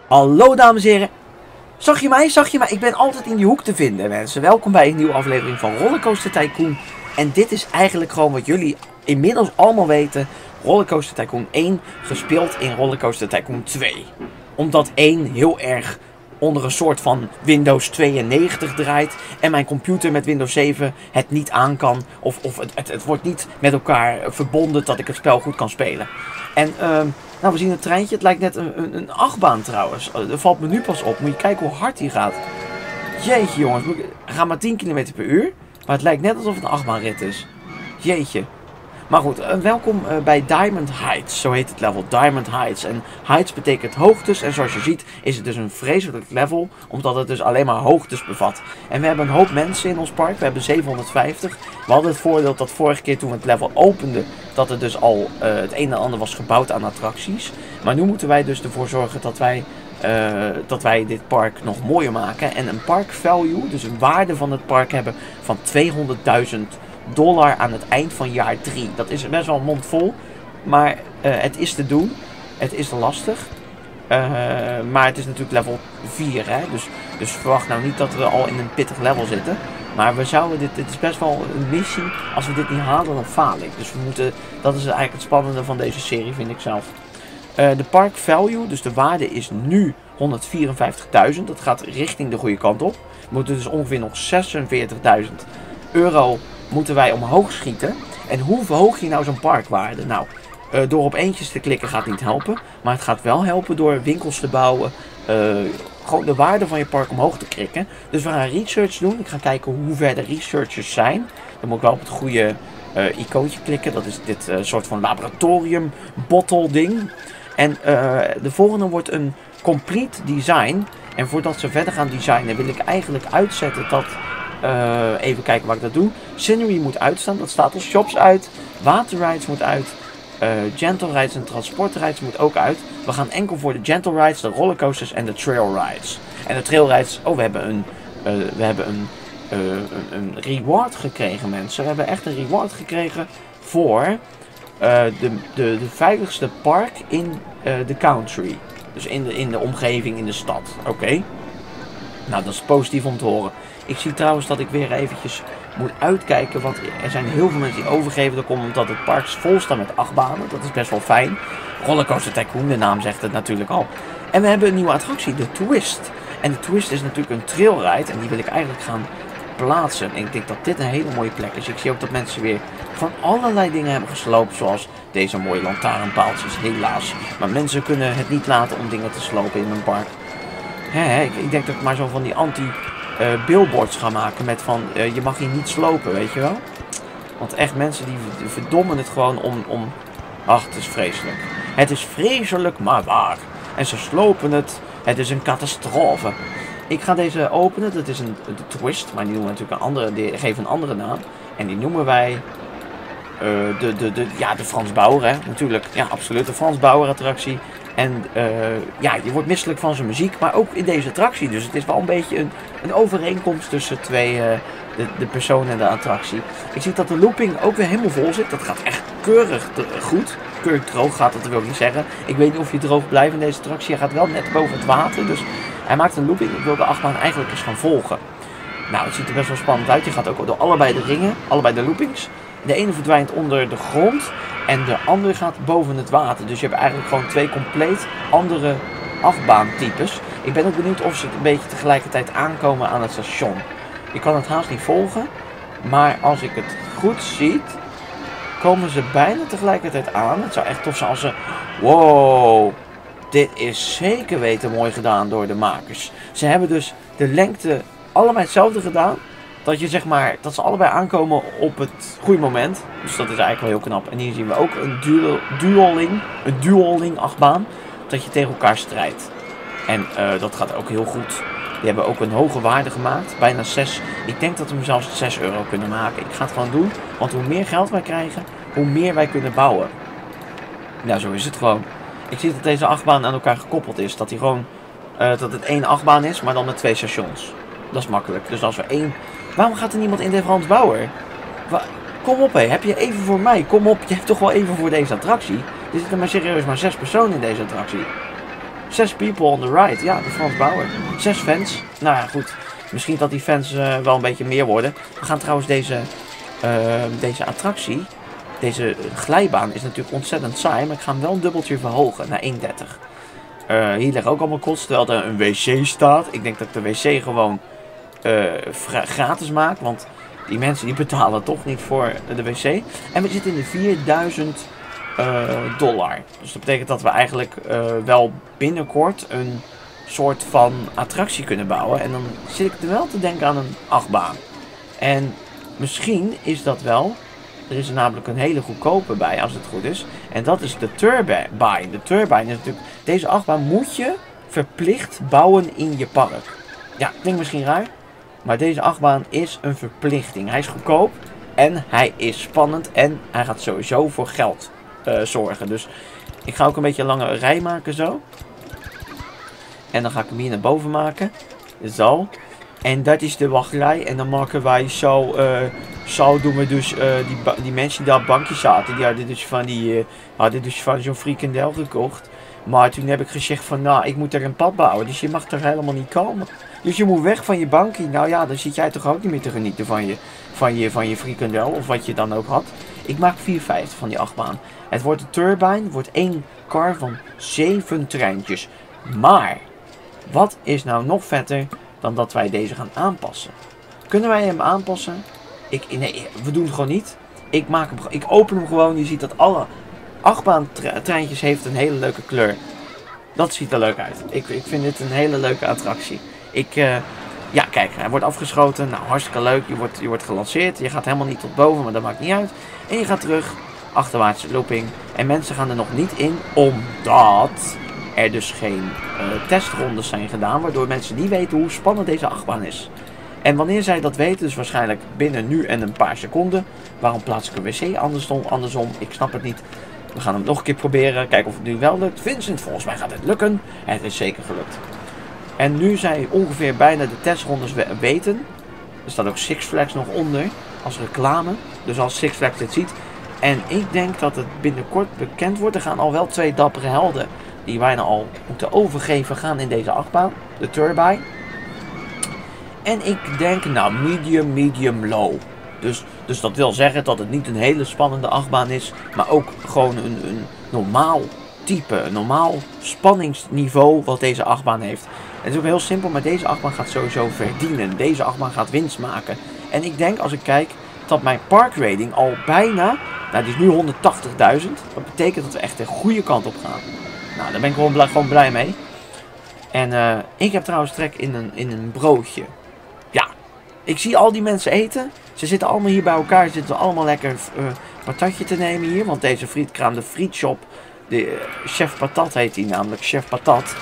Hallo dames en heren. Zag je mij? Zag je mij? Ik ben altijd in die hoek te vinden, mensen. Welkom bij een nieuwe aflevering van Rollercoaster Tycoon. En dit is eigenlijk gewoon wat jullie inmiddels allemaal weten. Rollercoaster Tycoon 1 gespeeld in Rollercoaster Tycoon 2. Omdat 1 heel erg onder een soort van Windows 92 draait. En mijn computer met Windows 7 het niet aan kan. Of het wordt niet met elkaar verbonden dat ik het spel goed kan spelen. En nou, we zien een treintje. Het lijkt net een achtbaan trouwens. Dat valt me nu pas op. Moet je kijken hoe hard die gaat. Jeetje jongens. Hij gaat maar 10 km per uur. Maar het lijkt net alsof het een achtbaanrit is. Jeetje. Maar goed, welkom bij Diamond Heights. Zo heet het level. Diamond Heights. En Heights betekent hoogtes. En zoals je ziet is het dus een vreselijk level. Omdat het dus alleen maar hoogtes bevat. En we hebben een hoop mensen in ons park. We hebben 750. We hadden het voordeel dat vorige keer toen we het level openden. Dat er dus al het een en ander was gebouwd aan attracties. Maar nu moeten wij dus ervoor zorgen dat wij dit park nog mooier maken. En een park value, dus een waarde van het park hebben van $200.000 aan het eind van jaar 3. Dat is best wel een mond vol. Maar het is te doen. Het is lastig. Maar het is natuurlijk level 4. Hè? Dus verwacht nou niet dat we al in een pittig level zitten. Maar we zouden dit is best wel een missie. Als we dit niet halen, dan faal ik. Dus we moeten, dat is eigenlijk het spannende van deze serie, vind ik zelf. De park value, dus de waarde is nu 154.000. Dat gaat richting de goede kant op. We moeten dus ongeveer nog €46.000 moeten wij omhoog schieten. En hoe verhoog je nou zo'n parkwaarde? Nou, door op eentjes te klikken gaat niet helpen. Maar het gaat wel helpen door winkels te bouwen. Gewoon de waarde van je park omhoog te krikken. Dus we gaan research doen. Ik ga kijken hoe ver de researchers zijn. Dan moet ik wel op het goede icoontje klikken. Dat is dit soort van laboratorium bottle ding. En de volgende wordt een complete design. En voordat ze verder gaan designen wil ik eigenlijk uitzetten dat... even kijken waar ik dat doe. Scenery moet uitstaan, dat staat er. Shops uit. Waterrides moet uit. Gentle rides en transportrides moet ook uit. We gaan enkel voor de gentle rides, de rollercoasters en de trail rides. En de trail rides, oh we hebben een reward gekregen mensen. We hebben echt een reward gekregen voor de veiligste park in de country. Dus in de omgeving, in de stad. Oké. Nou, dat is positief om te horen. Ik zie trouwens dat ik weer eventjes moet uitkijken, want er zijn heel veel mensen die overgeven. Dat komt omdat het park vol staat met achtbanen. Dat is best wel fijn. Rollercoaster Tycoon, de naam zegt het natuurlijk al. En we hebben een nieuwe attractie, de Twist. En de Twist is natuurlijk een trailride en die wil ik eigenlijk gaan plaatsen. En ik denk dat dit een hele mooie plek is. Ik zie ook dat mensen weer van allerlei dingen hebben gesloopt, zoals deze mooie lantaarnpaaltjes, helaas. Maar mensen kunnen het niet laten om dingen te slopen in een park. Ik denk dat ik maar zo van die billboards gaan maken met van je mag hier niet slopen, weet je wel. Want echt mensen die verdommen het gewoon om... Ach, het is vreselijk. Het is vreselijk, maar waar. En ze slopen het. Het is een catastrofe. Ik ga deze openen. Dat is de Twist. Maar die noemen we natuurlijk die geven een andere naam. En die noemen wij... de Frans Bauer, hè. Natuurlijk. Ja, absoluut. De Frans Bauer attractie. En ja, je wordt misselijk van zijn muziek, maar ook in deze attractie. Dus het is wel een beetje een overeenkomst tussen de persoon en de attractie. Ik zie dat de looping ook weer helemaal vol zit. Dat gaat echt keurig goed. Keurig droog gaat dat, wil ik niet zeggen. Ik weet niet of je droog blijft in deze attractie. Hij gaat wel net boven het water, dus hij maakt een looping. Ik wil de achtbaan eigenlijk eens gaan volgen. Nou, het ziet er best wel spannend uit. Je gaat ook door allebei de ringen, allebei de loopings. De ene verdwijnt onder de grond en de andere gaat boven het water. Dus je hebt eigenlijk gewoon twee compleet andere achtbaantypes. Ik ben ook benieuwd of ze een beetje tegelijkertijd aankomen aan het station. Ik kan het haast niet volgen, maar als ik het goed zie, komen ze bijna tegelijkertijd aan. Het zou echt tof zijn als ze... Wow, dit is zeker weten mooi gedaan door de makers. Ze hebben dus de lengte allebei hetzelfde gedaan. Dat je zeg maar, dat ze allebei aankomen op het goede moment. Dus dat is eigenlijk wel heel knap. En hier zien we ook een dueling achtbaan. Dat je tegen elkaar strijdt. En dat gaat ook heel goed. Die hebben ook een hoge waarde gemaakt. Bijna 6. Ik denk dat we hem zelfs €6 kunnen maken. Ik ga het gewoon doen. Want hoe meer geld wij krijgen, hoe meer wij kunnen bouwen. Nou, zo is het gewoon. Ik zie dat deze achtbaan aan elkaar gekoppeld is. Dat die gewoon, dat het één achtbaan is, maar dan met 2 stations. Dat is makkelijk. Dus als we één... Waarom gaat er niemand in de Frans Bauer? Kom op hé, heb je even voor mij? Kom op, je hebt toch wel even voor deze attractie? Er zitten maar serieus maar 6 personen in deze attractie. 6 people on the ride. Ja, de Frans Bauer. 6 fans. Nou ja, goed. Misschien dat die fans wel een beetje meer worden. We gaan trouwens deze attractie, deze glijbaan is natuurlijk ontzettend saai. Maar ik ga hem wel een dubbeltje verhogen naar 1,30. Hier liggen ook allemaal kosten, terwijl er een wc staat. Ik denk dat ik de wc gewoon gratis maak. Want die mensen die betalen toch niet voor de wc. En we zitten in de 4000 dollar. Dus dat betekent dat we eigenlijk wel binnenkort een soort van attractie kunnen bouwen. En dan zit ik er wel te denken aan een achtbaan. En misschien is dat wel. Er is er namelijk een hele goedkope bij, als het goed is. En dat is de Turbine. De Turbine is natuurlijk... Deze achtbaan moet je verplicht bouwen in je park. Ja, klinkt misschien raar. Maar deze achtbaan is een verplichting. Hij is goedkoop. En hij is spannend. En hij gaat sowieso voor geld zorgen. Dus ik ga ook een beetje een lange rij maken zo. En dan ga ik hem hier naar boven maken. Zo. En dat is de wachtrij. En dan maken wij zo... Zo doen we dus die mensen die daar op bankjes zaten. Die hadden dus van zo'n frikandel gekocht. Maar toen heb ik gezegd van nou, ik moet er een pad bouwen. Dus je mag er helemaal niet komen. Dus je moet weg van je bankje. Nou ja, dan zit jij toch ook niet meer te genieten van je frikandel. Of wat je dan ook had. Ik maak 4,50 van die achtbaan. Het wordt een turbine. Het wordt 1 car van 7 treintjes. Maar, wat is nou nog vetter dan dat wij deze gaan aanpassen? Kunnen wij hem aanpassen? Nee, we doen het gewoon niet. Ik open hem gewoon. Je ziet dat alle achtbaantreintjes heeft een hele leuke kleur. Dat ziet er leuk uit. Ik vind dit een hele leuke attractie. Ja, kijk, hij wordt afgeschoten. Nou, hartstikke leuk. Je wordt gelanceerd. Je gaat helemaal niet tot boven, maar dat maakt niet uit. En je gaat terug. Achterwaartse looping. En mensen gaan er nog niet in, omdat er dus geen testrondes zijn gedaan. Waardoor mensen niet weten hoe spannend deze achtbaan is. En wanneer zij dat weten, dus waarschijnlijk binnen nu en een paar seconden. Waarom plaats ik een wc andersom? Ik snap het niet. We gaan hem nog een keer proberen. Kijken of het nu wel lukt. Vincent, volgens mij gaat het lukken. Het is zeker gelukt. En nu zij ongeveer bijna de testrondes weten. Er staat ook Six Flags nog onder. Als reclame. Dus als Six Flags dit ziet. En ik denk dat het binnenkort bekend wordt. Er gaan al wel 2 dappere helden. Die bijna al moeten overgeven gaan in deze achtbaan. De Turbine. En ik denk, nou, medium, low. Dus dat wil zeggen dat het niet een hele spannende achtbaan is. Maar ook gewoon een normaal type, een normaal spanningsniveau wat deze achtbaan heeft. Het is ook heel simpel, maar deze achtbaan gaat sowieso verdienen. Deze achtbaan gaat winst maken. En ik denk, als ik kijk, dat mijn parkrating al bijna... Nou, die is nu 180.000. Dat betekent dat we echt de goede kant op gaan. Nou, daar ben ik gewoon blij mee. En ik heb trouwens trek in een broodje. Ja, ik zie al die mensen eten. Ze zitten allemaal hier bij elkaar. Ze zitten allemaal lekker patatje te nemen hier. Want deze frietkraam, de frietshop, de Chef Patat heet die namelijk. Chef Patat.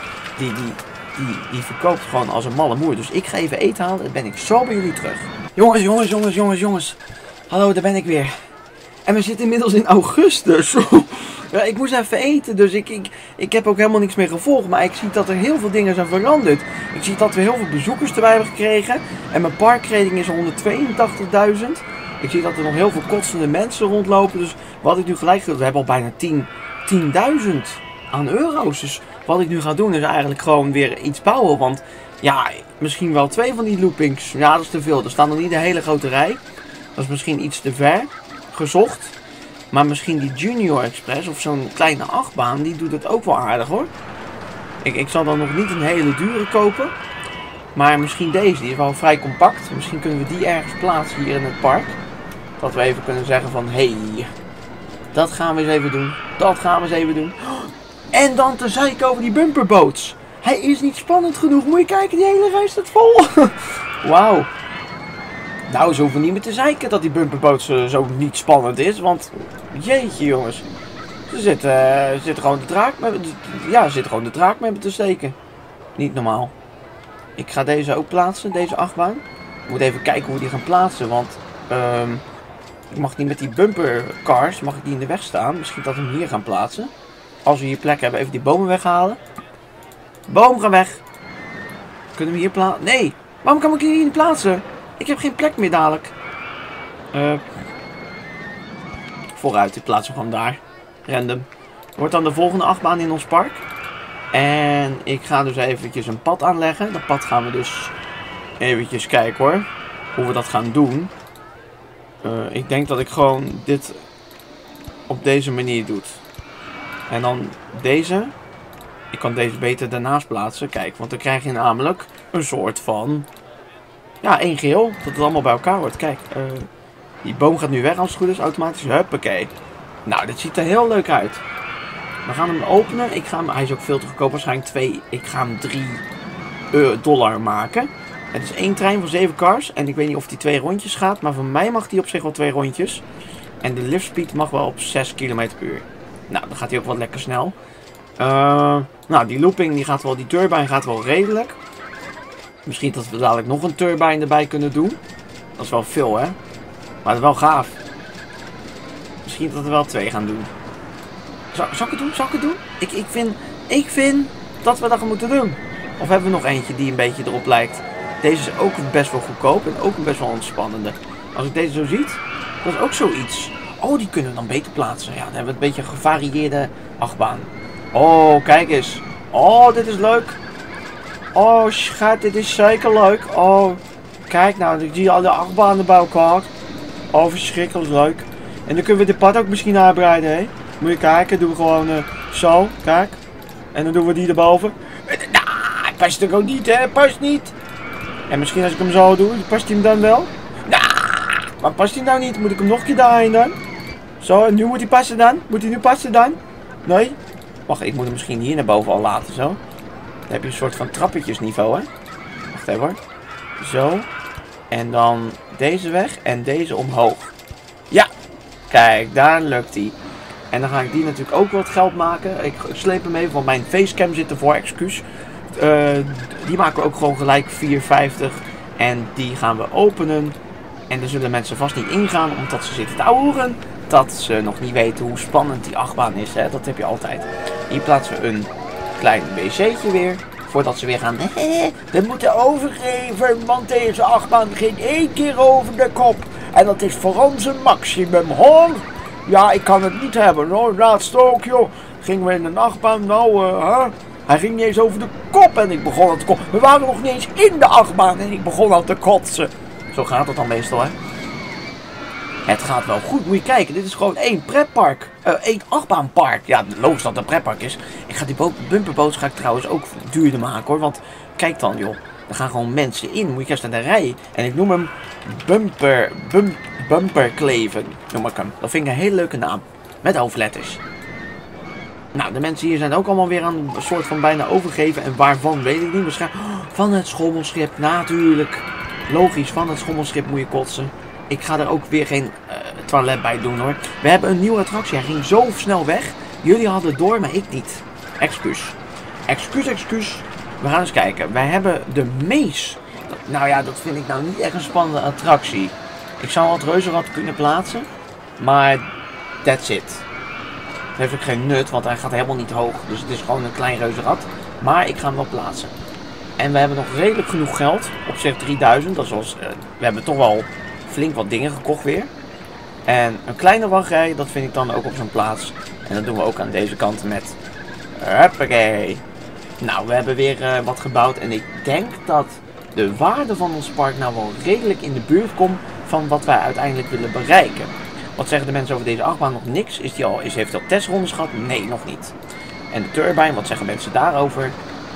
Die verkoopt gewoon als een malle moer. Dus ik ga even eten halen. Dan ben ik zo bij jullie terug. Jongens. Hallo, daar ben ik weer. En we zitten inmiddels in augustus. Ja, ik moest even eten, dus ik heb ook helemaal niks meer gevolgd. Maar ik zie dat er heel veel dingen zijn veranderd. Ik zie dat we heel veel bezoekers erbij hebben gekregen. En mijn parkrating is 182.000. Ik zie dat er nog heel veel kotsende mensen rondlopen. Dus wat ik nu gelijk doe, we hebben al bijna 10.000 aan euro's. Dus wat ik nu ga doen is eigenlijk gewoon weer iets bouwen. Want ja, misschien wel 2 van die loopings. Ja, dat is te veel. Er staan nog niet een hele grote rij. Dat is misschien iets te ver gezocht. Maar misschien die Junior Express of zo'n kleine achtbaan, die doet het ook wel aardig hoor. Ik zal dan nog niet een hele dure kopen. Maar misschien deze, die is wel vrij compact. Misschien kunnen we die ergens plaatsen hier in het park. Dat we even kunnen zeggen van, hey, dat gaan we eens even doen. En dan te zeiken over die bumperboats. Hij is niet spannend genoeg. Moet je kijken, die hele rij staat vol. Wauw. Nou, ze hoeven niet meer te zeiken dat die bumperboot zo niet spannend is. Want, jeetje jongens. Ze zitten gewoon de draak met me te steken. Niet normaal. Ik ga deze ook plaatsen, deze achtbaan. Ik moet even kijken hoe we die gaan plaatsen. Want, ik mag niet met die bumpercars, mag ik die in de weg staan. Misschien dat we hem hier gaan plaatsen. Als we hier plek hebben, even die bomen weghalen. Boom, ga weg. Kunnen we hier plaatsen? Nee, waarom kan ik hier niet plaatsen? Ik heb geen plek meer dadelijk. Vooruit, ik plaats hem gewoon daar. Random. Wordt dan de volgende achtbaan in ons park. En ik ga dus eventjes een pad aanleggen. Dat pad gaan we dus eventjes kijken hoor. Hoe we dat gaan doen. Ik denk dat ik gewoon dit op deze manier doe. En dan deze. Ik kan deze beter daarnaast plaatsen. Kijk, want dan krijg je namelijk een soort van... Ja, één geheel. Dat het allemaal bij elkaar wordt. Kijk, die boom gaat nu weg als het goed is. Automatisch. Huppakee. Nou, dit ziet er heel leuk uit. We gaan hem openen. Hij is ook veel te goedkoop. Waarschijnlijk ik ga hem $3 maken. Het is één trein van 7 cars. En ik weet niet of die 2 rondjes gaat. Maar voor mij mag die op zich wel 2 rondjes. En de liftspeed mag wel op 6 km per uur. Nou, dan gaat hij ook wel lekker snel. Nou, die looping, die turbine gaat wel redelijk. Misschien dat we dadelijk nog een turbine erbij kunnen doen. Dat is wel veel, hè. Maar dat is wel gaaf. Misschien dat we wel 2 gaan doen. Zal ik het doen? Zal ik het doen? Ik vind dat we dat moeten doen. Of hebben we nog eentje die een beetje erop lijkt? Deze is ook best wel goedkoop en ook best wel ontspannende. Als ik deze zo ziet, dat is ook zoiets. Oh, die kunnen we dan beter plaatsen. Ja, dan hebben we een beetje een gevarieerde achtbaan. Oh, kijk eens. Oh, dit is leuk. Oh, schat, dit is zeker leuk. Oh, kijk nou, ik zie al de achtbanen bij elkaar. Oh, verschrikkelijk leuk. En dan kunnen we dit pad ook misschien uitbreiden, hè. Moet je kijken, doen we gewoon zo, kijk. En dan doen we die erboven. Nou, past er ook niet, hè, past niet. En misschien als ik hem zo doe, past hij hem dan wel? Nou, maar past hij nou niet? Moet ik hem nog een keer daarheen dan? Zo, en nu moet hij passen dan? Moet hij nu passen dan? Nee? Wacht, ik moet hem misschien hier naar boven al laten, zo. Dan heb je een soort van trappetjesniveau, hè. Wacht even hoor. Zo. En dan deze weg en deze omhoog. Ja! Kijk, daar lukt hij. En dan ga ik die natuurlijk ook wat geld maken. Ik sleep hem even, want mijn facecam zit ervoor, excuus. Die maken we ook gewoon gelijk 4,50. En die gaan we openen. En daar zullen mensen vast niet ingaan, omdat ze zitten te ouwen. Dat ze nog niet weten hoe spannend die achtbaan is. Hè? Dat heb je altijd. Hier plaatsen we een klein wc'tje weer. Voordat ze weer gaan. We moeten overgeven, want deze achtbaan ging 1 keer over de kop. En dat is voor ons een maximum, hoor. Ja, ik kan het niet hebben, hoor. Laatst ook, joh. Gingen we in een achtbaan, hij ging niet eens over de kop en ik begon al te kotsen. We waren nog niet eens in de achtbaan en ik begon al te kotsen. Zo gaat het dan meestal, hè. Het gaat wel goed, moet je kijken. Dit is gewoon één pretpark. Één achtbaanpark. Ja, logisch dat het een pretpark is. Ik ga die bumperboot ga ik trouwens ook duurder maken, hoor. Want kijk dan, joh. Er gaan gewoon mensen in. Moet je eerst naar de rij. En ik noem hem Bumperkleven. Noem ik hem. Dat vind ik een hele leuke naam. Met hoofdletters. Nou, de mensen hier zijn ook allemaal weer aan een soort van bijna overgeven. En waarvan weet ik niet. Waarschijnlijk van het schommelschip. Natuurlijk. Logisch, van het schommelschip moet je kotsen. Ik ga er ook weer geen toilet bij doen, hoor. We hebben een nieuwe attractie. Hij ging zo snel weg. Jullie hadden het door, maar ik niet. Excuus. Excuus. We gaan eens kijken. Wij hebben de Mees. Nou ja, dat vind ik nou niet echt een spannende attractie. Ik zou het reuzenrad kunnen plaatsen. Maar that's it. Dat heeft ook geen nut, want hij gaat helemaal niet hoog. Dus het is gewoon een klein reuzenrad. Maar ik ga hem wel plaatsen. En we hebben nog redelijk genoeg geld. Op zich 3000. Dat is zoals, we hebben toch wel flink wat dingen gekocht weer. En een kleine wachtrij, dat vind ik dan ook op zijn plaats. En dat doen we ook aan deze kant met... Huppakee. Nou, we hebben weer wat gebouwd. En ik denk dat de waarde van ons park nou wel redelijk in de buurt komt van wat wij uiteindelijk willen bereiken. Wat zeggen de mensen over deze achtbaan? Nog niks. Heeft hij al testrondes gehad? Nee, nog niet. En de turbine, wat zeggen mensen daarover?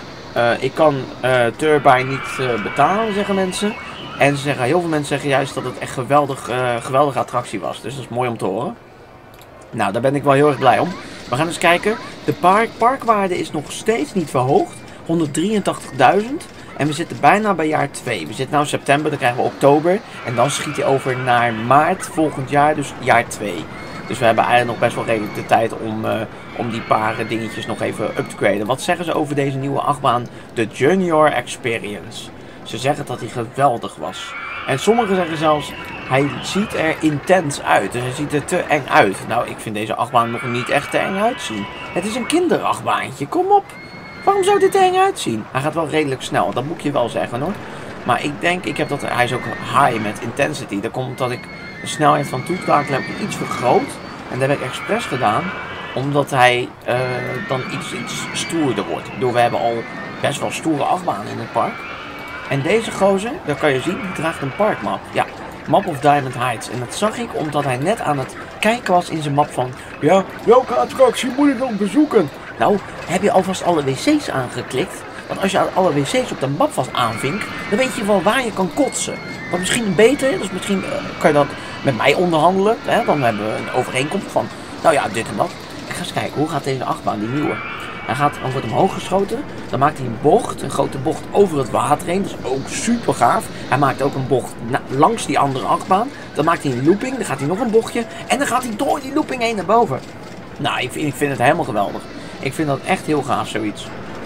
Ik kan turbine niet betalen, zeggen mensen. En heel veel mensen zeggen juist dat het echt geweldige attractie was. Dus dat is mooi om te horen. Nou, daar ben ik wel heel erg blij om. We gaan eens kijken. De parkwaarde is nog steeds niet verhoogd. 183.000. En we zitten bijna bij jaar 2. We zitten nu in september, dan krijgen we oktober. En dan schiet hij over naar maart volgend jaar, dus jaar 2. Dus we hebben eigenlijk nog best wel redelijk de tijd om die paar dingetjes nog even up te graden. Wat zeggen ze over deze nieuwe achtbaan? De Junior Experience. Ze zeggen dat hij geweldig was. En sommigen zeggen zelfs, hij ziet er intens uit. Dus hij ziet er te eng uit. Nou, ik vind deze achtbaan nog niet echt te eng uitzien. Het is een kinderachtbaantje, kom op. Waarom zou dit er eng uitzien? Hij gaat wel redelijk snel, dat moet ik je wel zeggen, hoor. Maar ik denk, hij is ook high met intensity. Dat komt omdat ik de snelheid van toetakelen heb iets vergroot. En dat heb ik expres gedaan. Omdat hij dan iets stoerder wordt. Ik bedoel, we hebben al best wel stoere achtbanen in het park. En deze gozer, dat kan je zien, die draagt een parkmap. Ja, Map of Diamond Heights. En dat zag ik omdat hij net aan het kijken was in zijn map van... Ja, welke attractie moet ik nog bezoeken? Nou, heb je alvast alle wc's aangeklikt? Want als je alle wc's op de map vast aanvinkt, dan weet je wel waar je kan kotsen. Wat misschien beter, dus misschien kan je dat met mij onderhandelen. Hè? Dan hebben we een overeenkomst van, nou ja, dit en dat. Ik ga eens kijken, hoe gaat deze achtbaan, die nieuwe? Hij wordt omhoog geschoten, dan maakt hij een bocht, een grote bocht over het water heen. Dat is ook super gaaf. Hij maakt ook een bocht langs die andere achtbaan. Dan maakt hij een looping, dan gaat hij nog een bochtje. En dan gaat hij door die looping heen naar boven. Nou, ik vind het helemaal geweldig. Ik vind dat echt heel gaaf, zoiets.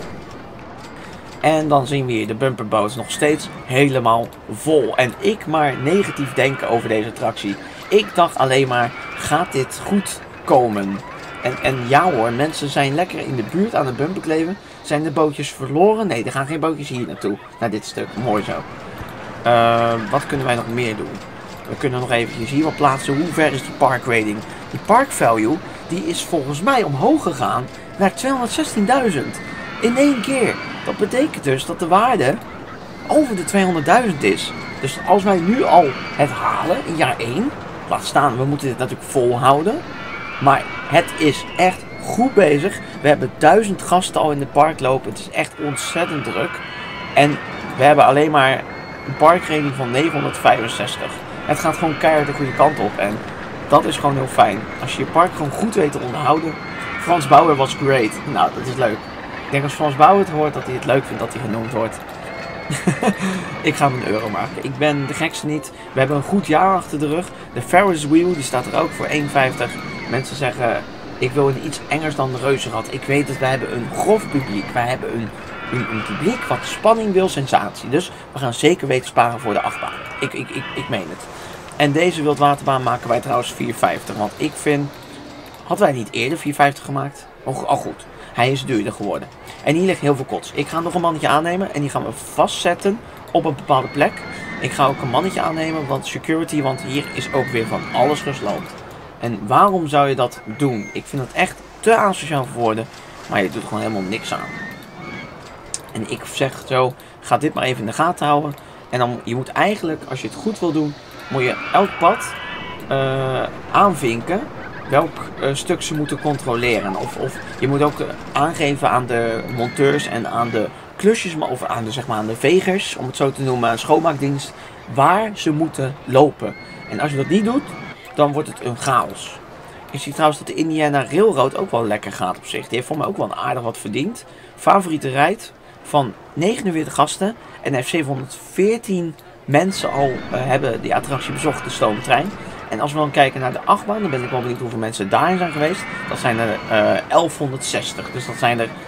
En dan zien we hier de bumperboot nog steeds helemaal vol. En ik maar negatief denken over deze attractie. Ik dacht alleen maar, gaat dit goed komen? En ja hoor, mensen zijn lekker in de buurt aan de bumper kleven. Zijn de bootjes verloren? Nee, er gaan geen bootjes hier naartoe. Naar dit stuk, mooi zo. Wat kunnen wij nog meer doen? We kunnen nog eventjes hier wat plaatsen. Hoe ver is die park rating? Die park value, die is volgens mij omhoog gegaan naar 216.000. In één keer. Dat betekent dus dat de waarde over de 200.000 is. Dus als wij nu al het halen in jaar 1, laat staan, we moeten dit natuurlijk volhouden. Maar het is echt goed bezig. We hebben 1000 gasten al in het park lopen. Het is echt ontzettend druk. En we hebben alleen maar een parkrating van 965. Het gaat gewoon keihard de goede kant op. En dat is gewoon heel fijn. Als je je park gewoon goed weet te onderhouden. Frans Bauer was great. Nou, dat is leuk. Ik denk als Frans Bauer het hoort, dat hij het leuk vindt dat hij genoemd wordt. Ik ga hem €1 maken. Ik ben de gekste niet. We hebben een goed jaar achter de rug. De Ferris Wheel, die staat er ook voor 1,50. Mensen zeggen, ik wil een iets engers dan de Reuzenrad. Ik weet dat wij hebben een grof publiek. Wij hebben een publiek wat spanning wil, sensatie. Dus we gaan zeker weten sparen voor de achtbaan. Ik meen het. En deze wildwaterbaan maken wij trouwens 4,50. Want ik vind, hadden wij niet eerder 4,50 gemaakt? Al goed. Hij is duurder geworden. En hier ligt heel veel kots. Ik ga nog een mannetje aannemen en die gaan we vastzetten op een bepaalde plek. Ik ga ook een mannetje aannemen, want security, want hier is ook weer van alles gesloopt. En waarom zou je dat doen? Ik vind het echt te asociaal voor woorden, maar je doet er gewoon helemaal niks aan. En ik zeg zo, ga dit maar even in de gaten houden. En dan, je moet eigenlijk, als je het goed wil doen, moet je elk pad aanvinken. Welk stuk ze moeten controleren. Of je moet ook aangeven aan de monteurs en aan de klusjes, of aan de, zeg maar, aan de vegers, om het zo te noemen, schoonmaakdienst, waar ze moeten lopen. En als je dat niet doet, dan wordt het een chaos. Ik zie trouwens dat de Indiana Railroad ook wel lekker gaat op zich. Die heeft voor mij ook wel aardig wat verdiend. Favoriete rijd van 49 gasten. En heeft 714 mensen al hebben die attractie bezocht, de stoomtrein. En als we dan kijken naar de achtbaan, dan ben ik wel benieuwd hoeveel mensen daarin zijn geweest. Dat zijn er 1160. Dus dat zijn er,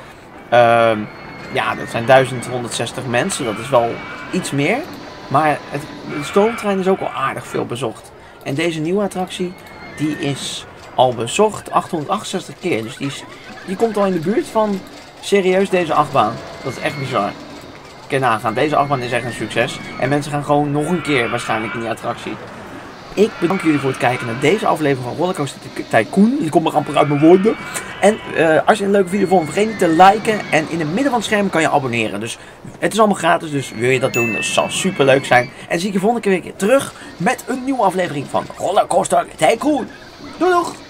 dat zijn 1160 mensen. Dat is wel iets meer. Maar de stoomtrein is ook wel aardig veel bezocht. En deze nieuwe attractie, die is al bezocht 868 keer. Dus die komt al in de buurt van serieus deze achtbaan. Dat is echt bizar. Kun je nagaan, deze achtbaan is echt een succes. En mensen gaan gewoon nog een keer waarschijnlijk in die attractie. Ik bedank jullie voor het kijken naar deze aflevering van Rollercoaster Tycoon. Je komt maar amper uit mijn woorden. En als je een leuke video vond, vergeet niet te liken. En in het midden van het scherm kan je abonneren. Dus het is allemaal gratis, dus wil je dat doen, dat zal super leuk zijn. En zie ik je volgende keer weer terug met een nieuwe aflevering van Rollercoaster Tycoon. Doei doeg!